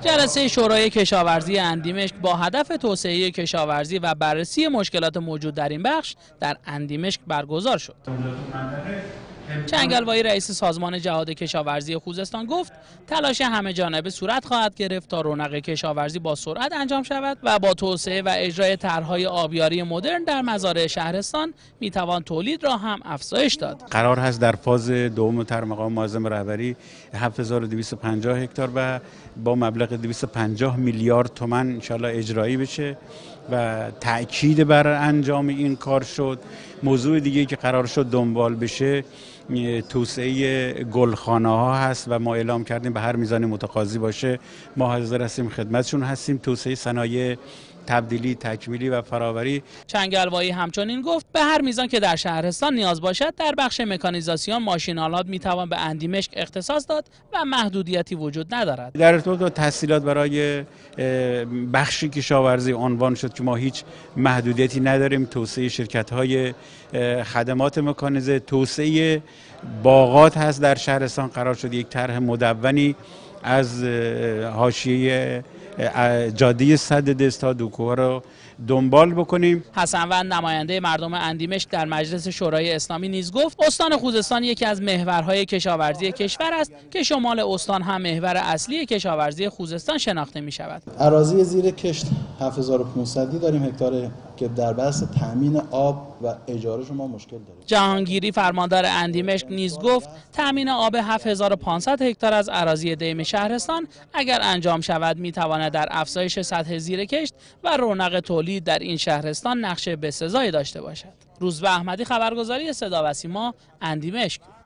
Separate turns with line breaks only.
جلسه شورای کشاورزی اندیمشک با هدف توسعه کشاورزی و بررسی مشکلات موجود در این بخش در اندیمشک برگزار شد. چنگلوایی رئیس سازمان جهاد کشاورزی خوزستان گفت تلاش همه جانبه صورت خواهد گرفت تا رونق کشاورزی با سرعت انجام شود و با توسعه و اجرای طرح‌های آبیاری مدرن در مزارع شهرستان میتوان تولید را هم افزایش داد.
قرار هست در فاز دوم طرح مقام معظم رهبری 7250 هکتار و با مبلغ 250 میلیارد تومان ان شاء الله اجرایی بشه و تأکید بر انجام این کار شد. موضوع دیگه که قرار شد دنبال بشه توسعه گلخانه ها هست و ما اعلام کردیم به هر میزان متقاضی باشه ما حاضر هستیم خدمتشون هستیم. توسعه صنایع تبدیلی، تکمیلی و فراوری.
چنگلوایی همچنین گفت به هر میزان که در شهرستان نیاز باشد در بخش مکانیزاسیون ماشین‌آلات میتوان به اندیمشک اختصاص داد و محدودیتی وجود ندارد.
در ارتباط با تسهیلات برای بخش کشاورزی عنوان شد که ما هیچ محدودیتی نداریم. توسعه شرکت‌های خدمات مکانیزه، توسعه باغات هست در شهرستان. قرار شد یک طرح مدونی از حاشیه جاده سد دست تا دوکوها رو دنبال بکنیم.
حسن وند نماینده مردم اندیمشک در مجلس شورای اسلامی نیز گفت استان خوزستان یکی از محورهای کشاورزی کشور است که شمال استان هم محور اصلی کشاورزی خوزستان شناخته می شود.
اراضی زیر کشت 7500 داریم هکتار که در بحث تامین آب و اجاره شما مشکل داریم.
جهانگیری فرماندار اندیمشک نیز گفت تامین آب 7500 هکتار از اراضی دیم شهرستان اگر انجام شود می تواند در افزایش سطح زیر کشت و رونق تولید در این شهرستان نقش بسزایی داشته باشد. روزبه احمدی، خبرگزاری صدا و سیما، اندیمشک.